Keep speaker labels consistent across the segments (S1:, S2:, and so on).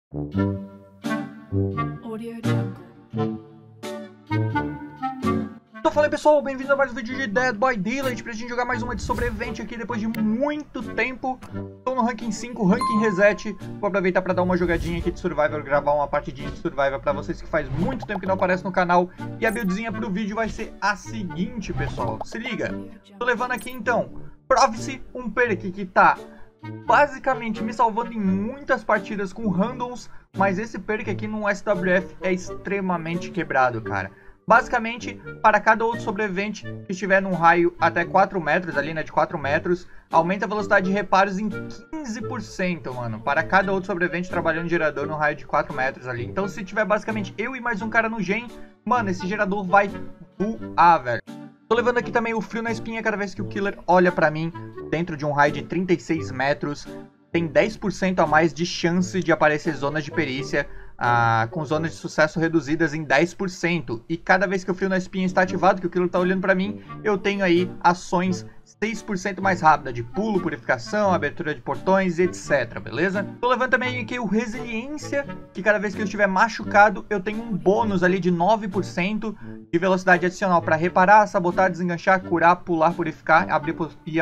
S1: Então fala aí pessoal, bem-vindo a mais um vídeo de Dead by Daylight pra gente jogar mais uma de sobrevivente aqui depois de muito tempo. Estou no ranking 5, ranking reset. Vou aproveitar para dar uma jogadinha aqui de Survivor, gravar uma partidinha de Survivor pra vocês que faz muito tempo que não aparece no canal. E a buildzinha pro vídeo vai ser a seguinte, pessoal, se liga. Tô levando aqui então Prophecy, um perk que tá basicamente me salvando em muitas partidas com randoms, mas esse perk aqui no SWF é extremamente quebrado, cara. Basicamente, para cada outro sobrevivente que estiver num raio até 4 metros, ali, né, de 4 metros, aumenta a velocidade de reparos em 15%, mano. Para cada outro sobrevivente trabalhando em gerador no raio de 4 metros ali. Então, se tiver basicamente eu e mais um cara no gen, mano, esse gerador vai voar, velho. Tô levando aqui também o frio na espinha cada vez que o killer olha pra mim dentro de um raio de 36 metros. Tem 10% a mais de chance de aparecer zonas de perícia, com zonas de sucesso reduzidas em 10%. E cada vez que o frio na espinha está ativado, que o killer tá olhando pra mim, eu tenho aí ações 6% mais rápida de pulo, purificação, abertura de portões, etc, beleza? Tô levando também aqui o resiliência, que cada vez que eu estiver machucado, eu tenho um bônus ali de 9% de velocidade adicional para reparar, sabotar, desenganchar, curar, pular, purificar, abrir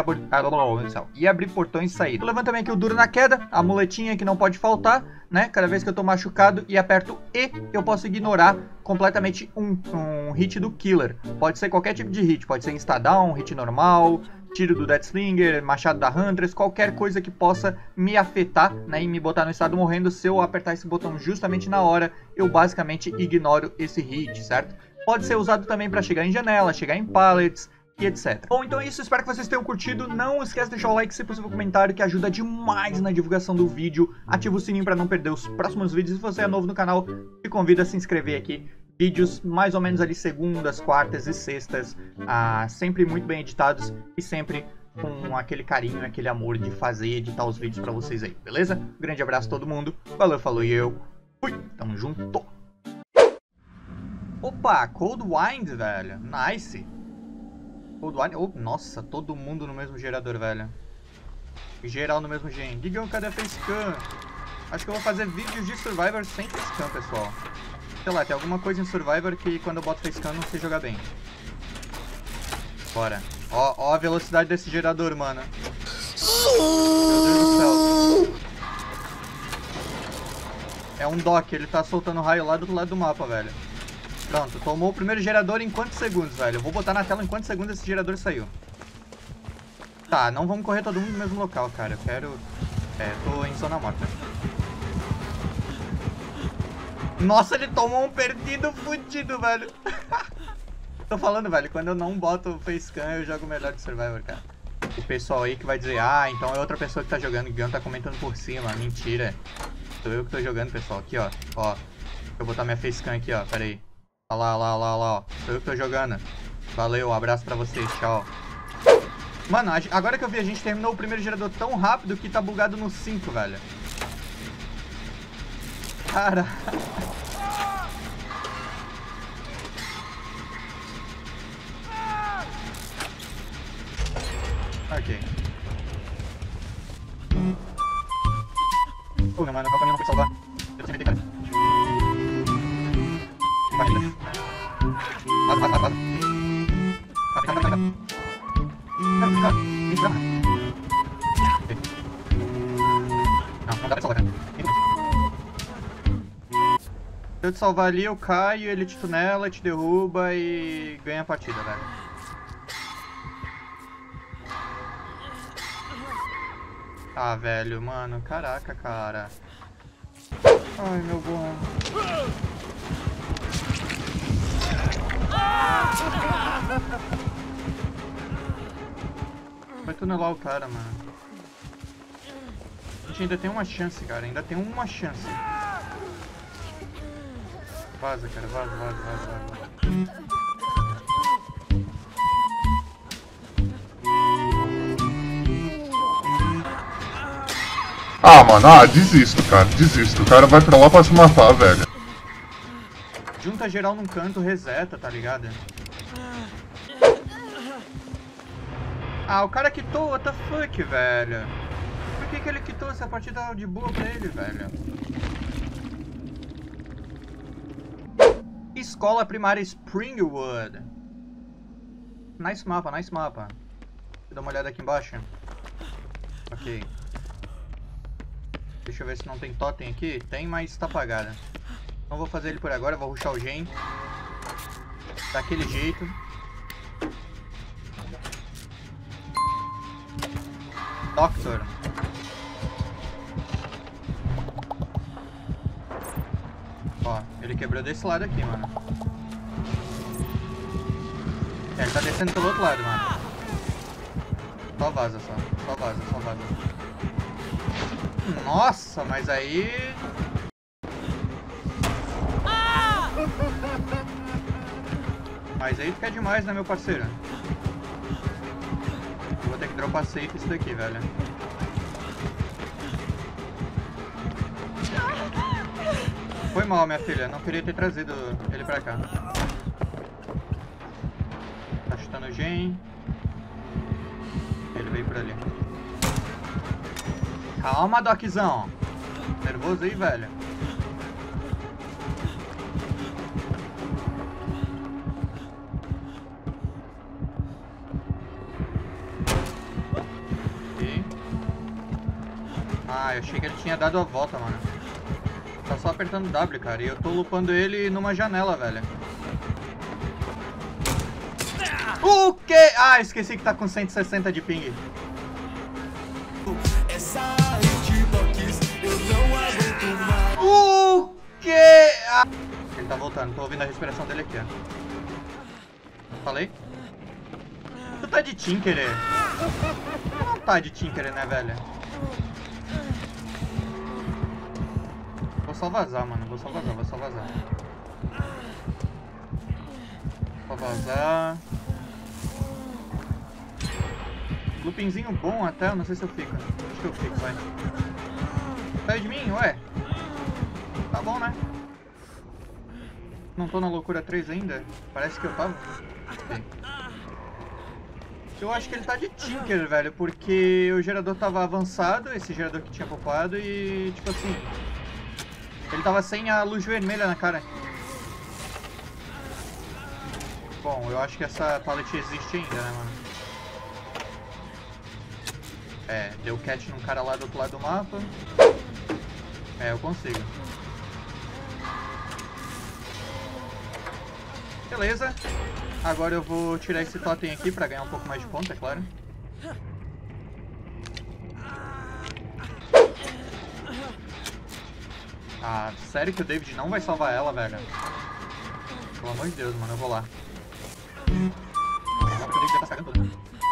S1: portões e sair. Tô levando também aqui o duro na queda, a muletinha que não pode faltar, né? Cada vez que eu tô machucado e aperto E, eu posso ignorar completamente um hit do killer. Pode ser qualquer tipo de hit, pode ser insta-down, hit normal, tiro do Deathslinger, machado da Huntress, qualquer coisa que possa me afetar, né, e me botar no estado morrendo. Se eu apertar esse botão justamente na hora, eu basicamente ignoro esse hit, certo? Pode ser usado também para chegar em janela, chegar em pallets e etc. Bom, então é isso, espero que vocês tenham curtido. Não esqueça de deixar o like, se possível, comentário, que ajuda demais na divulgação do vídeo. Ativa o sininho para não perder os próximos vídeos. Se você é novo no canal, te convido a se inscrever aqui. Vídeos mais ou menos ali segundas, quartas e sextas, sempre muito bem editados e sempre com aquele carinho, aquele amor de fazer e editar os vídeos pra vocês aí, beleza? Um grande abraço a todo mundo, valeu, falou e eu fui, tamo junto! Opa, Cold Wind, velho, nice! Cold Wind, oh, nossa, todo mundo no mesmo gerador, velho. Geral no mesmo gen. Digam, cadê a facecam? Acho que eu vou fazer vídeos de Survivor sem facecam, pessoal. Sei lá, tem alguma coisa em Survivor que quando eu boto facecam não sei jogar bem. Bora. Ó a velocidade desse gerador, mano. Meu Deus do céu. É um dock, ele tá soltando raio lá do outro lado do mapa, velho. Pronto, tomou o primeiro gerador em quantos segundos, velho? Eu vou botar na tela em quantos segundos esse gerador saiu. Tá, não vamos correr todo mundo no mesmo local, cara. Eu quero... tô em zona morta. Nossa, ele tomou um perdido fudido, velho. Tô falando, velho, quando eu não boto facecam, eu jogo melhor de Survivor, cara. O pessoal aí que vai dizer, então é outra pessoa que tá jogando, o Guion tá comentando por cima. Mentira. Sou eu que tô jogando, pessoal. Aqui, ó. Ó. Deixa eu botar minha facecam aqui, ó. Pera aí. Olha lá, ó. Sou eu que tô jogando. Valeu, um abraço pra vocês, tchau. Mano, agora que eu vi, a gente terminou o primeiro gerador tão rápido que tá bugado no 5, velho. Cara... Ok. Não, mano, qual caminho não foi salvar? Eu sempre cara. Vai, Vaza. Não dá pra salvar, cara. Se eu te salvar ali, eu caio, ele te tunela, te derruba e ganha a partida, velho. Ah, velho, mano, caraca, cara. Ai, meu bom. Vai tunelar o cara, mano. A gente ainda tem uma chance, cara, ainda tem uma chance. Vaza, cara, vaza.
S2: Ah, mano, desisto, cara, desisto. O cara vai pra lá pra se matar, velho.
S1: Junta geral num canto, reseta, tá ligado? O cara quitou, what the fuck, velho? Por que ele quitou essa partida de boa pra ele, velho? Escola Primária Springwood. Nice mapa, nice mapa. Deixa eu dar uma olhada aqui embaixo. Ok. Deixa eu ver se não tem totem aqui. Tem, mas tá apagada. Não vou fazer ele por agora, vou rushar o gen. Daquele jeito. Doctor. Ó, ele quebrou desse lado aqui, mano. É, ele tá descendo pelo outro lado, mano. Só vaza, só vaza, só vaza. Nossa, mas aí... Mas aí fica demais, né, meu parceiro? Eu vou ter que dropar safe isso daqui, velho. Foi mal, minha filha. Não queria ter trazido ele pra cá. Tá chutando o gen. Ele veio por ali. Calma, Doczão. Nervoso aí, velho. Ok. Ah, eu achei que ele tinha dado a volta, mano. Tá só apertando W, cara. E eu tô lupando ele numa janela, velho. O quê? Ah, esqueci que tá com 160 de ping. O quê? Ah. Ele tá voltando. Tô ouvindo a respiração dele aqui, ó. Falei? Tu tá de Tinkerer. Tu não tá de Tinkerer, né, velho? Vou só vazar, mano. Vou só vazar, vou só vazar. Vou vazar. Loopingzinho bom até, não sei se eu fico. Acho que eu fico, vai. Sai de mim, ué. Tá bom, né? Não tô na loucura 3 ainda. Parece que eu tava. Okay. Eu acho que ele tá de Tinker, velho. Porque o gerador tava avançado, esse gerador que tinha popado. E, tipo assim, ele tava sem a luz vermelha na cara. Bom, eu acho que essa pallet existe ainda, né, mano? É, deu catch num cara lá do outro lado do mapa. É, eu consigo. Beleza. Agora eu vou tirar esse totem aqui pra ganhar um pouco mais de ponto, é claro. Ah, sério que o David não vai salvar ela, velho? Pelo amor de Deus, mano, eu vou lá. O David já tá cagando tudo.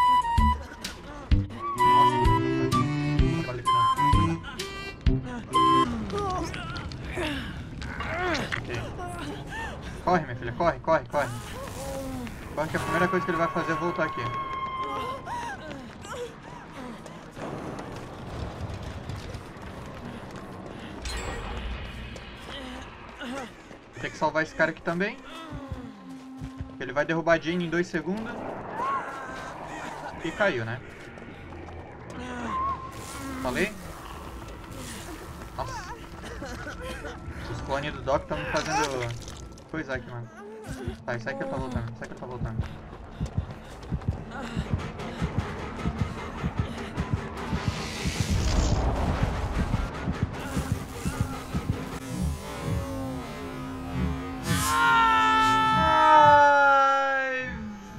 S1: Okay. Corre, minha filha, corre, corre, corre. Corre que a primeira coisa que ele vai fazer é voltar aqui. Vou ter que salvar esse cara aqui também. Ele vai derrubar a Jane em 2 segundos. E caiu, né? Falei? Nossa. Os clones do Doc estão me fazendo coisa aqui, mano. Tá, isso aí que eu tô voltando. Isso aí que eu tô voltando. Ai,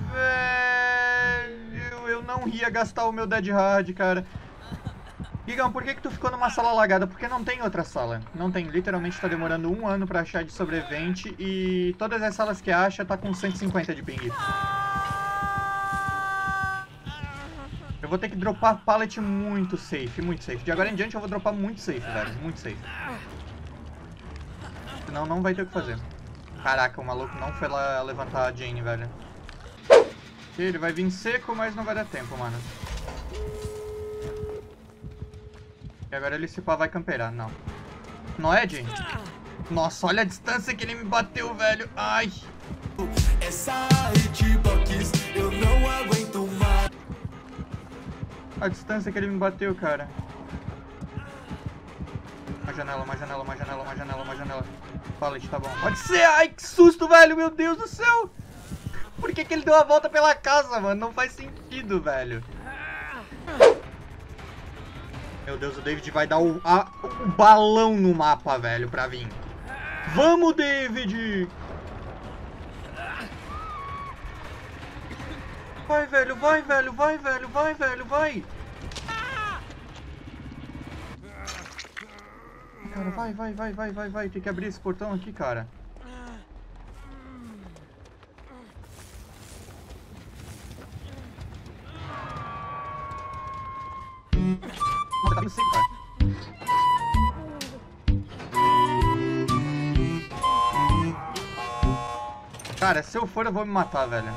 S1: velho. Eu não ia gastar o meu Dead Hard, cara. Gigão, por que tu ficou numa sala lagada? Porque não tem outra sala. Não tem. Literalmente tá demorando 1 ano pra achar de sobrevivente. E todas as salas que acha tá com 150 de ping. Eu vou ter que dropar pallet muito safe, muito safe. De agora em diante eu vou dropar muito safe, velho. Muito safe. Senão não vai ter o que fazer. Caraca, o maluco não foi lá levantar a Jane, velho. Ele vai vir seco, mas não vai dar tempo, mano. E agora ele se pá vai camperar, não. Não é, Jane? Nossa, olha a distância que ele me bateu, velho. Ai. Essa hitbox eu não aguento mais. A distância que ele me bateu, cara. Uma janela, uma janela, uma janela, uma janela, uma janela. Pallet, tá bom. Pode ser! Ai, que susto, velho! Meu Deus do céu! Por que ele deu a volta pela casa, mano? Não faz sentido, velho. Meu Deus, o David vai dar o balão no mapa, velho, pra vir. Vamos, David! Vai, velho, vai, velho, vai, velho, vai, velho, vai! Cara, vai. Tem que abrir esse portão aqui, cara. Nossa, tá meio seco, cara. Cara, se eu for, eu vou me matar, velho.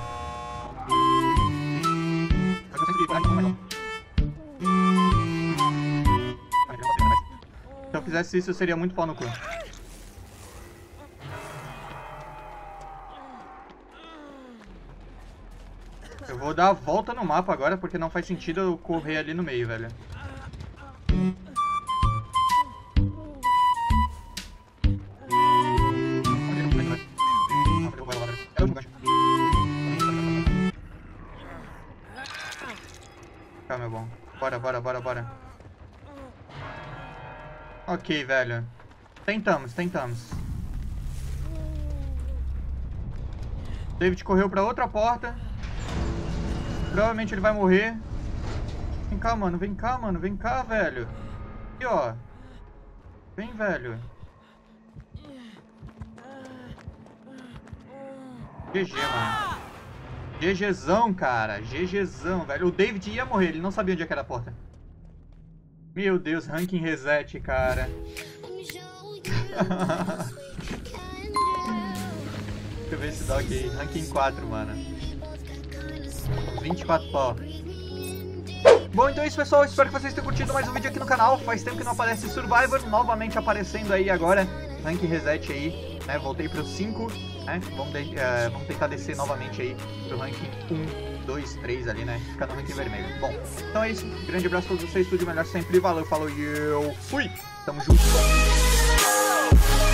S1: Se eu fizesse isso, eu seria muito pau no cu. Eu vou dar a volta no mapa agora, porque não faz sentido eu correr ali no meio, velho. Tá, meu bom. Bora. Ok, velho. Tentamos. David correu pra outra porta. Provavelmente ele vai morrer. Vem cá, mano. Vem cá, velho. Aqui, ó. Vem, velho. GG, mano. GGzão, cara. GGzão, velho. O David ia morrer. Ele não sabia onde é que era a porta. Meu Deus, ranking reset, cara. Deixa eu ver esse dog aí. Ranking 4, mano. 24 pau. Bom, então é isso, pessoal. Espero que vocês tenham curtido mais um vídeo aqui no canal. Faz tempo que não aparece Survivor. Novamente aparecendo aí agora. Ranking reset aí, né? Voltei pro 5, né? Vamos tentar descer novamente aí pro ranking 1, 2, 3 ali, né? Ficar no ranking vermelho. Bom, então é isso. Grande abraço a todos vocês. Tudo de melhor sempre. Valeu, falou e eu fui. Tamo junto.